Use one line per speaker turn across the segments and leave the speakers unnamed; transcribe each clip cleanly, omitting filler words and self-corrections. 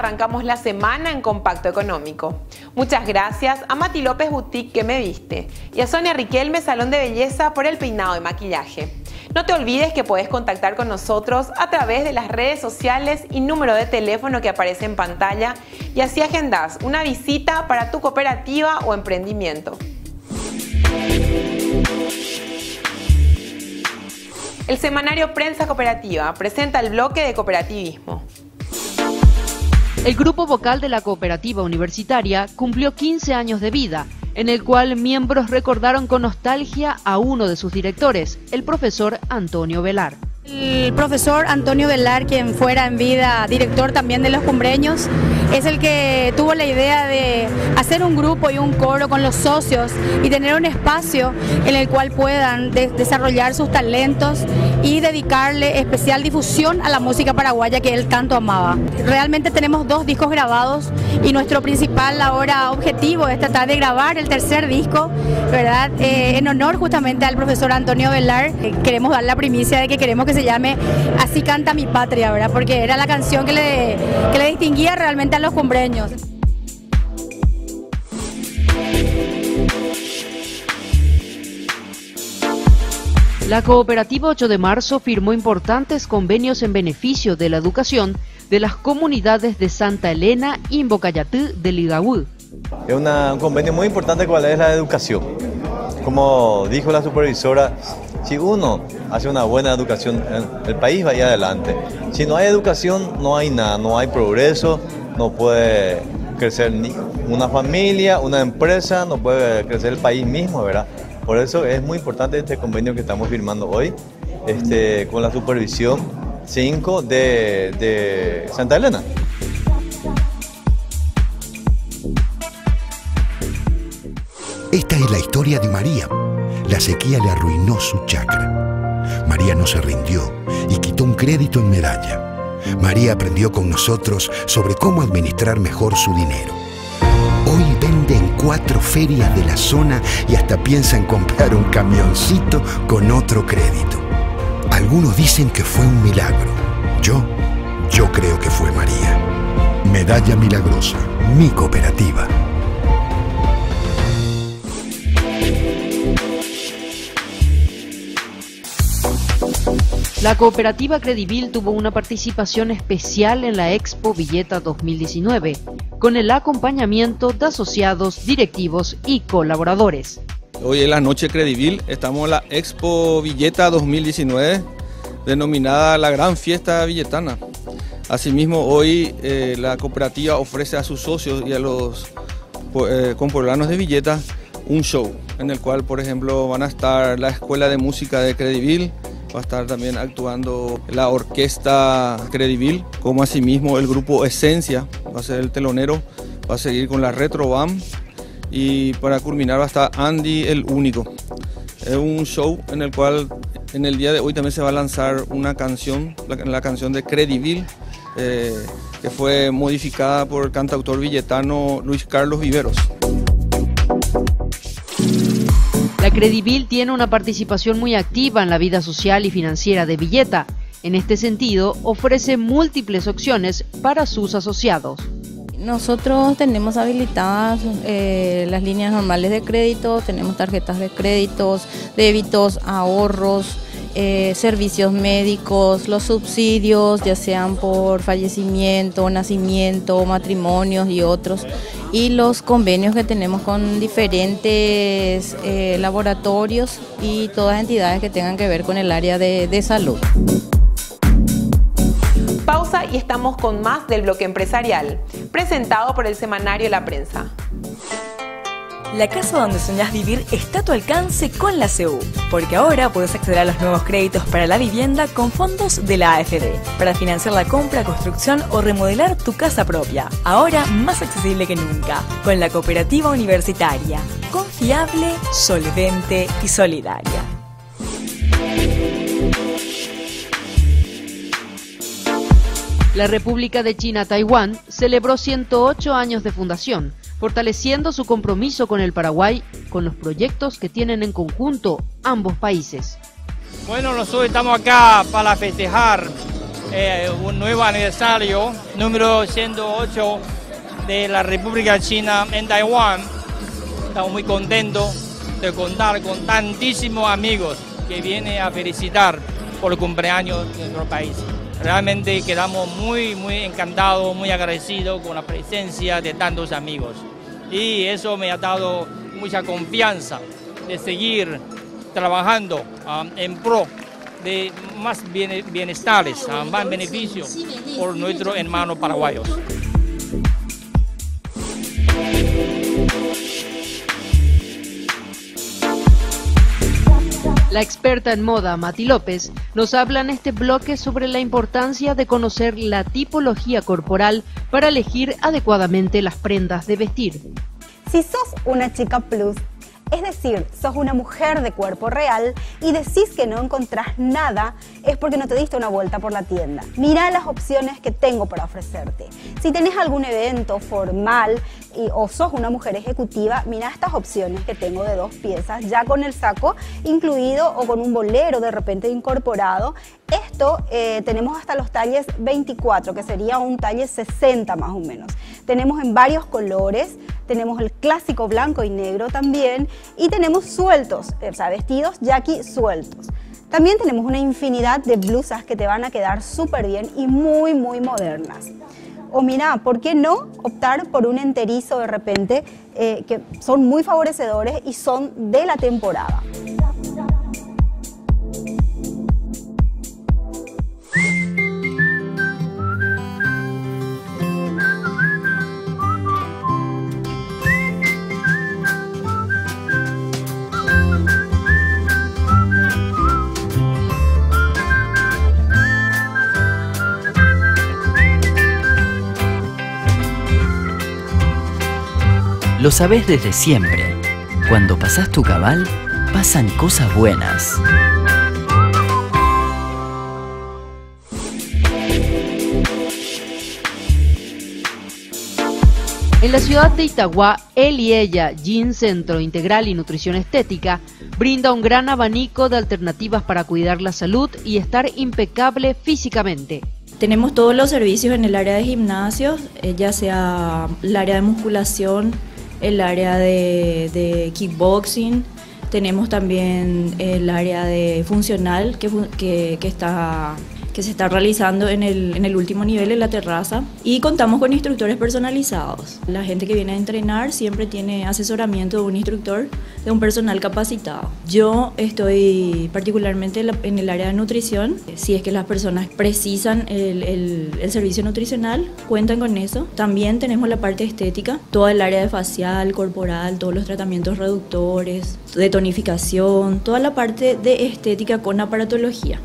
arrancamos la semana en Compacto Económico. Muchas gracias a Mati López Boutique que me viste y a Sonia Riquelme Salón de Belleza por el peinado y maquillaje. No te olvides que puedes contactar con nosotros a través de las redes sociales y número de teléfono que aparece en pantalla y así agendás una visita para tu cooperativa o emprendimiento. El semanario Prensa Cooperativa presenta el bloque de cooperativismo.
El grupo vocal de la cooperativa universitaria cumplió 15 años de vida, en el cual miembros recordaron con nostalgia a uno de sus directores, el profesor Antonio Velar.
El profesor Antonio Velar, quien fuera en vida director también de Los Cumbreños, es el que tuvo la idea de hacer un grupo y un coro con los socios y tener un espacio en el cual puedan desarrollar sus talentos y dedicarle especial difusión a la música paraguaya que él tanto amaba. Realmente tenemos 2 discos grabados y nuestro principal ahora objetivo es tratar de grabar el tercer disco, ¿verdad? En honor justamente al profesor Antonio Velar. Queremos dar la primicia de que queremos que se llame Así canta mi patria, ¿verdad? Porque era la canción que le distinguía realmente a los cumbreños.
La cooperativa 8 de marzo firmó importantes convenios en beneficio de la educación de las comunidades de Santa Elena y Mbocayatú de Ligahue.
Es un convenio muy importante cuál es la educación. Como dijo la supervisora, si uno hace una buena educación, el país va a ir adelante. Si no hay educación, no hay nada, no hay progreso, no puede crecer ni una familia, una empresa, no puede crecer el país mismo, ¿verdad? Por eso es muy importante este convenio que estamos firmando hoy, con la supervisión 5 de Santa Elena.
Esta es la historia de María. La sequía le arruinó su chacra. María no se rindió y quitó un crédito en Medalla. María aprendió con nosotros sobre cómo administrar mejor su dinero. Hoy vende en 4 ferias de la zona y hasta piensa en comprar un camioncito con otro crédito. Algunos dicen que fue un milagro. Yo creo que fue María. Medalla Milagrosa, mi cooperativa.
La cooperativa Credivil tuvo una participación especial en la Expo Villeta 2019, con el acompañamiento de asociados, directivos y colaboradores.
Hoy en la noche Credivil estamos en la Expo Villeta 2019, denominada la Gran Fiesta Villetana. Asimismo, hoy la cooperativa ofrece a sus socios y a los compoblanos de Villeta un show, en el cual, por ejemplo, van a estar la Escuela de Música de Credivil, va a estar también actuando la Orquesta Credivil, como asimismo el grupo Esencia, va a ser el telonero, va a seguir con la Retro Band y para culminar va a estar Andy el Único. Es un show en el cual en el día de hoy también se va a lanzar una canción, la canción de Credivil, que fue modificada por el cantautor villetano Luis Carlos Viveros.
La Credivil tiene una participación muy activa en la vida social y financiera de Villeta. En este sentido, ofrece múltiples opciones para sus asociados.
Nosotros tenemos habilitadas las líneas normales de crédito, tenemos tarjetas de créditos, débitos, ahorros, servicios médicos, los subsidios, ya sean por fallecimiento, nacimiento, matrimonios y otros, y los convenios que tenemos con diferentes laboratorios y todas entidades que tengan que ver con el área de salud.
Pausa y estamos con más del bloque empresarial, presentado por el semanario La Prensa.
La casa donde soñás vivir está a tu alcance con la CU, porque ahora puedes acceder a los nuevos créditos para la vivienda con fondos de la AFD, para financiar la compra, construcción o remodelar tu casa propia, ahora más accesible que nunca, con la cooperativa universitaria, confiable, solvente y solidaria.
La República de China-Taiwán celebró 108 años de fundación, fortaleciendo su compromiso con el Paraguay con los proyectos que tienen en conjunto ambos países.
Bueno, nosotros estamos acá para festejar un nuevo aniversario, número 108 de la República China en Taiwán. Estamos muy contentos de contar con tantísimos amigos que vienen a felicitar por el cumpleaños de nuestro país. Realmente quedamos muy encantados, muy agradecidos con la presencia de tantos amigos. Y eso me ha dado mucha confianza de seguir trabajando en pro de más bienestares, más beneficios por nuestros hermanos paraguayos.
La experta en moda, Mati López, nos habla en este bloque sobre la importancia de conocer la tipología corporal para elegir adecuadamente las prendas de vestir.
Si sos una chica plus, es decir, sos una mujer de cuerpo real y decís que no encontrás nada, es porque no te diste una vuelta por la tienda. Mirá las opciones que tengo para ofrecerte. Si tenés algún evento formal o sos una mujer ejecutiva, mirá estas opciones que tengo de 2 piezas, ya con el saco incluido o con un bolero de repente incorporado. Esto tenemos hasta los talles 24, que sería un talle 60 más o menos. Tenemos en varios colores, tenemos el clásico blanco y negro también, y tenemos sueltos, o sea, vestidos yaqui sueltos. También tenemos una infinidad de blusas que te van a quedar súper bien y muy modernas. O mira, ¿por qué no optar por un enterizo de repente que son muy favorecedores y son de la temporada?
Lo sabés desde siempre. Cuando pasás tu cabal, pasan cosas buenas.
En la ciudad de Itagua, él y ella, Gin Centro Integral y Nutrición Estética, brinda un gran abanico de alternativas para cuidar la salud y estar impecable físicamente.
Tenemos todos los servicios en el área de gimnasios, ya sea el área de musculación, el área de kickboxing, tenemos también el área de funcional que se está realizando en el último nivel, en la terraza, y contamos con instructores personalizados. La gente que viene a entrenar siempre tiene asesoramiento de un instructor, de un personal capacitado. Yo estoy particularmente en el área de nutrición. Si es que las personas precisan el servicio nutricional, cuentan con eso. También tenemos la parte estética, toda el área de facial, corporal, todos los tratamientos reductores, de tonificación, toda la parte de estética con aparatología.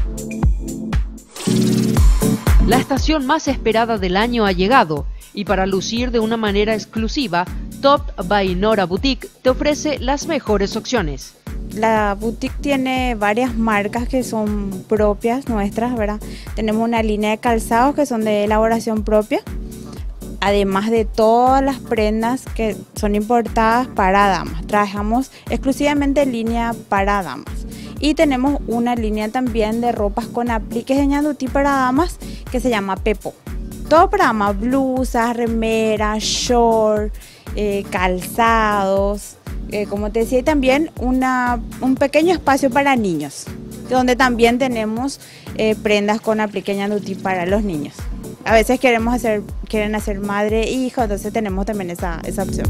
La estación más esperada del año ha llegado y para lucir de una manera exclusiva, Top by Nora Boutique te ofrece las mejores opciones.
La boutique tiene varias marcas que son propias nuestras, ¿verdad? Tenemos una línea de calzados que son de elaboración propia, además de todas las prendas que son importadas para damas. Trabajamos exclusivamente en línea para damas. Y tenemos una línea también de ropas con apliques de ñandutí para damas que se llama Pepo. Todo para damas, blusas, remeras, short, calzados, como te decía, y también un pequeño espacio para niños, donde también tenemos prendas con aplique de ñandutí para los niños. A veces quieren hacer madre e hijo, entonces tenemos también esa opción.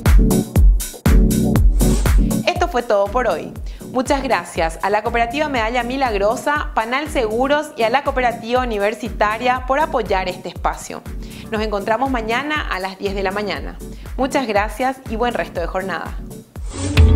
Esto fue todo por hoy. Muchas gracias a la Cooperativa Medalla Milagrosa, Panal Seguros y a la Cooperativa Universitaria por apoyar este espacio. Nos encontramos mañana a las 10 de la mañana. Muchas gracias y buen resto de jornada.